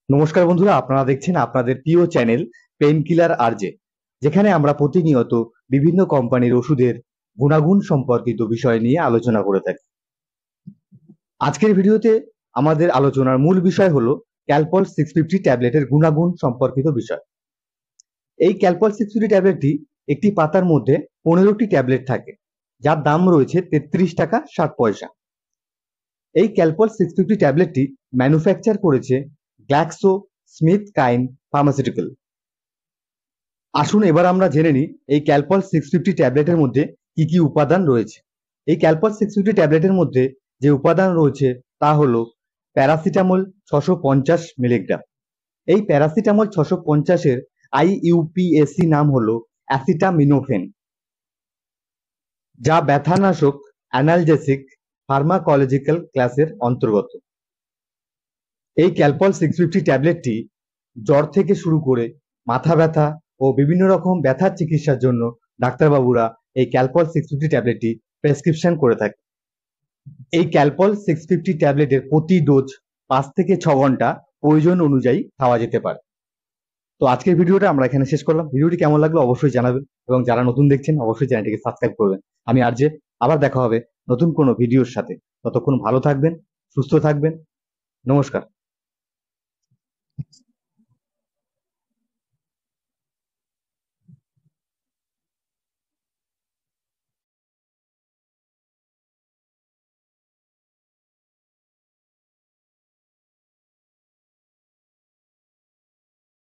নমস্কার বন্ধুরা, আপনারা দেখছেন আপনাদের প্রিয় চ্যানেল পেইন কিলার আরজে, যেখানে আমরা প্রতিনিয়ত বিভিন্ন কোম্পানির ওষুধের গুণাগুণ সম্পর্কিত বিষয় নিয়ে আলোচনা করে থাকি। আজকের ভিডিওতে আমাদের আলোচনার মূল বিষয় হলো ক্যালপল 650 ট্যাবলেটের গুণাগুণ সম্পর্কিত বিষয়। এই ক্যালপল 650 ট্যাবলেটটি একটি পাতার মধ্যে 15টি ট্যাবলেট থাকে, যার দাম রয়েছে 33 টাকা 60 পয়সা। এই ক্যালপল 650 ট্যাবলেটটি ম্যানুফ্যাকচার করেছে গ্ল্যাক্সো স্মিথ কাইন ফার্মাসিউটিক্যাল। আসুন এবার আমরা জেনে নিই এই ক্যালপল 650 ট্যাবলেটের মধ্যে কি কি উপাদান রয়েছে। এই ক্যালপল 650 ট্যাবলেটের মধ্যে যে উপাদান রয়েছে তা হলো প্যারাসিটামল 650 মিলিগ্রাম। এই প্যারাসিটামল 650 এর আইইউপিএসি নাম হলো অ্যাসিটামিনোফেন, যা ব্যথানাশক অ্যানালজেসিক ফার্মাকোলজিক্যাল ক্লাসের অন্তর্গত। এই ক্যালপল 650 ট্যাবলেটটি জ্বর থেকে শুরু করে মাথা ব্যথা ও বিভিন্ন রকম ব্যথার চিকিৎসার জন্য ডাক্তারবাবুরা এই ক্যালপল 650 ট্যাবলেটটি প্রেসক্রিপশন করে থাকে। এই ক্যালপল 650 ট্যাবলেটের প্রতি ডোজ 5 থেকে 6 ঘন্টা প্রয়োজন অনুযায়ী খাওয়া যেতে পারে। তো আজকের ভিডিওটা আমরা এখানে শেষ করলাম। ভিডিওটি কেমন লাগলো অবশ্যই জানাবেন, এবং যারা নতুন দেখছেন অবশ্যই চ্যানেলটিকে সাবস্ক্রাইব করবেন। আমি আরজে, আবার দেখা হবে নতুন কোনো ভিডিওর সাথে। ততক্ষণ ভালো থাকবেন, সুস্থ থাকবেন। নমস্কার।